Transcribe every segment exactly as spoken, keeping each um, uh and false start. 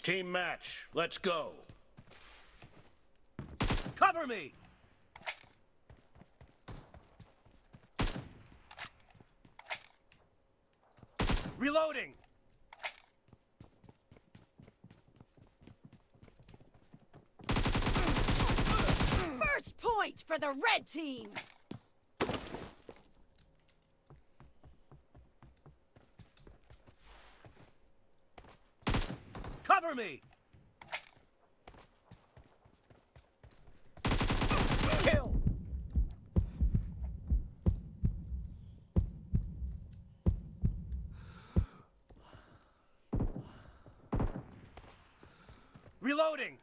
Team match. Let's go. Cover me. Reloading. First point for the red team. Cover me. Kill. Reloading.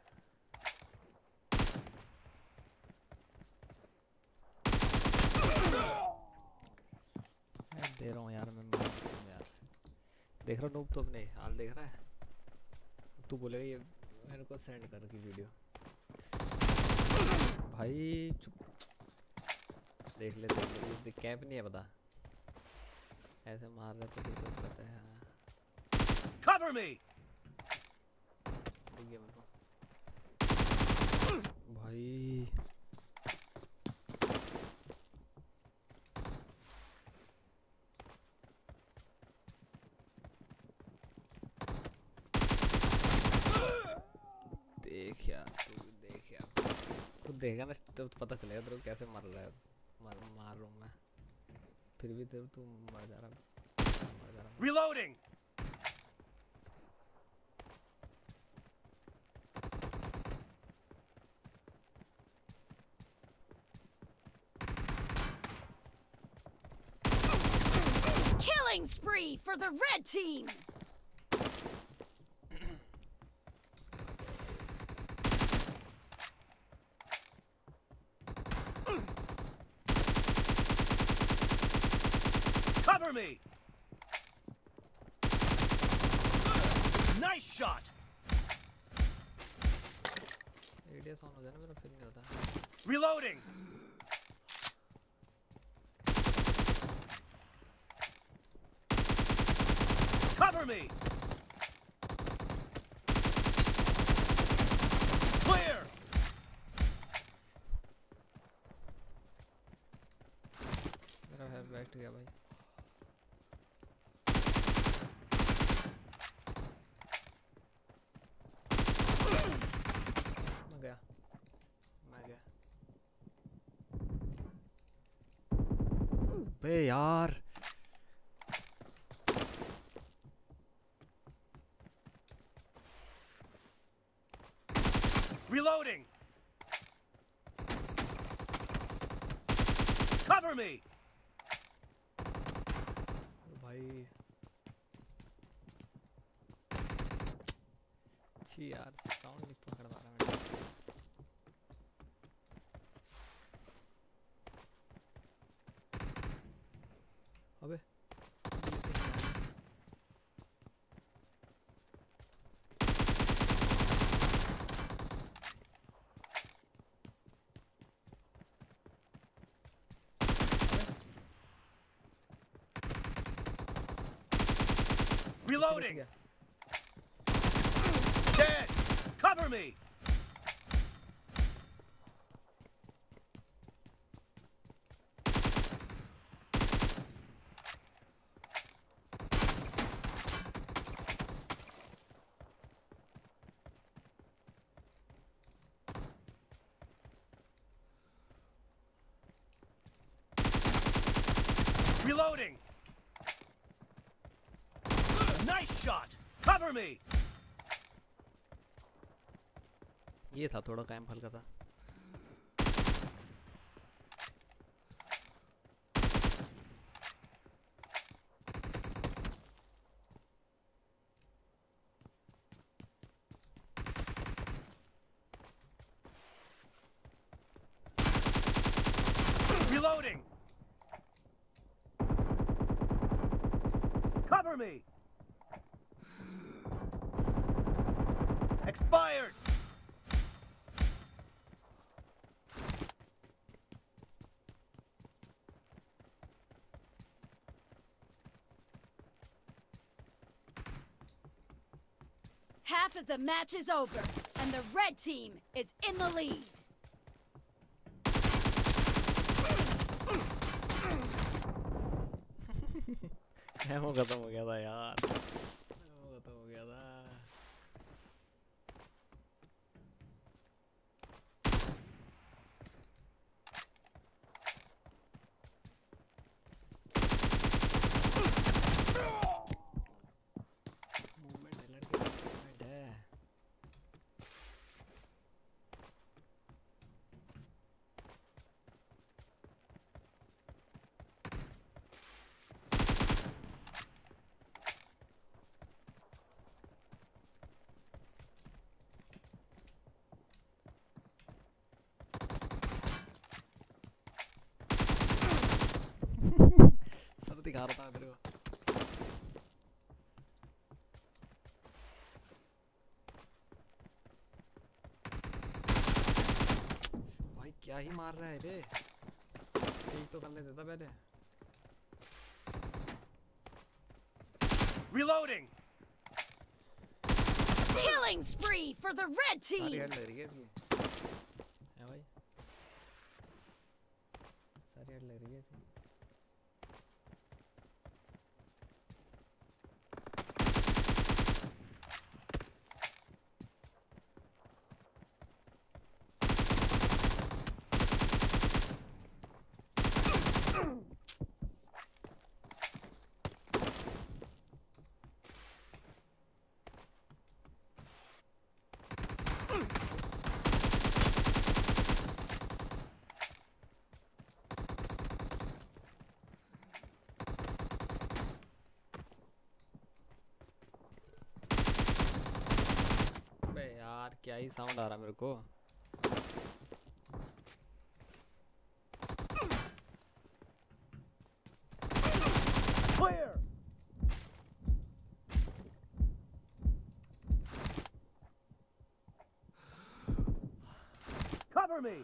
मैं दे रहा हूँ यार, मैं मार रहा हूँ यार। देख रहा नूब तो अपने हाल देख रहा है। तू बोलेगा ये मेरे को सेंड कर की वीडियो। भाई चुप। देख ले देख ले, ये कैंप नहीं है पता। ऐसे मार रहे तो भी तो पता है। Cover me. ठीक है मेरे को। भाई देख यार, तू देख यार, खुद देखेगा ना तो पता चलेगा तेरे को कैसे मर रहा है। मार मार रहा हूँ मैं, फिर भी तेरे तू मर जा रहा है, मर जा रहा है। Reloading. Killing spree for the red team. Cover me. Nice shot. ADS on हो जाए ना मेरा, फिर नहीं होता। Reloading. Cover me. Clear. मेरा है बैठ गया भाई। मैं गया मैं गया बे यार। Reloading. Cover me. भाई छी यार, साउंड नहीं पकड़ पा रहा मैं। अबे Reloading. Dead. Cover me. Reloading. Nice shot. Cover me. ये था थोड़ा कैंप हल्का था। Reloading. Cover me. Expired. Half of the match is over, and the red team is in the lead. Ammo खत्म हो गया था यार एमो खत्म हो गया था मूवमेंट है लड़के मूवमेंट है सर दिखा रहा था तेरे को भाई क्या ही मार रहा है रे ठीक तो करने देता पहले Reloading. Killing spree for the red सारी team. हेड लग रही है इसकी है भाई सारी हेड लग रही है इसकी यार क्या ही साउंड आ रहा मेरे को Clear. Cover me.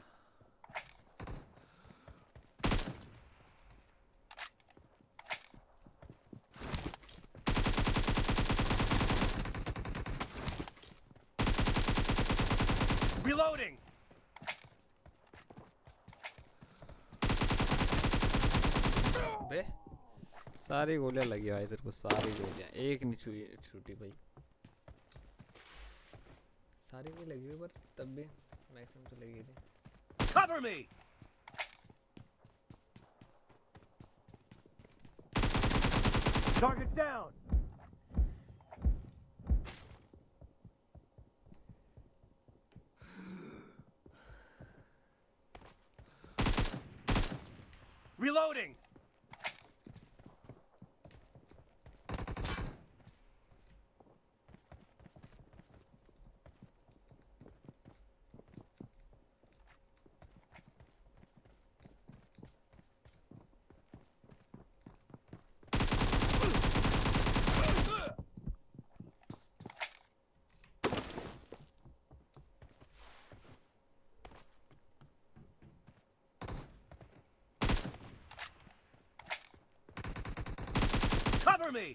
Reloading. बे सारी गोलियां लगी भाई तेरे को सारी गोलियां एक नहीं छुई छूटी भाई सारी भी लगी हुई पर तब भी मैक्सिमम तो लगी थी Cover me. Target down. Reloading. Cover me.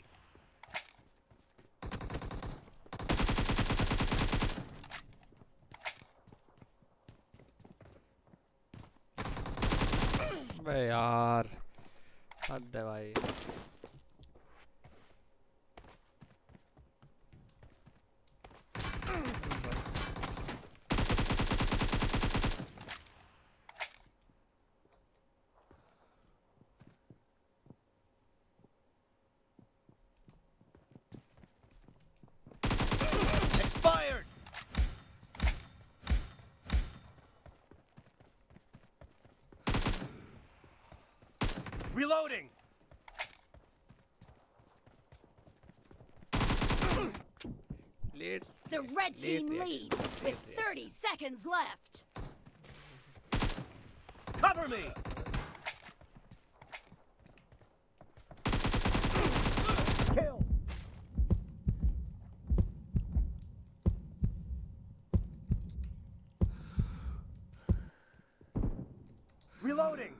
बे यार हद है भाई Expired. Reloading. लेट The red team Late leads reaction, with late thirty seconds left. Cover me. Kill. Reloading.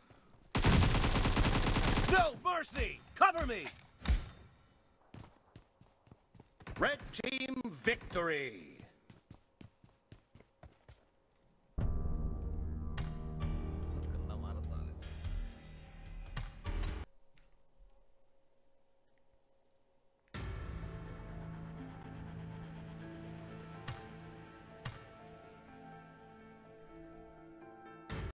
No mercy. Cover me. Red team victory.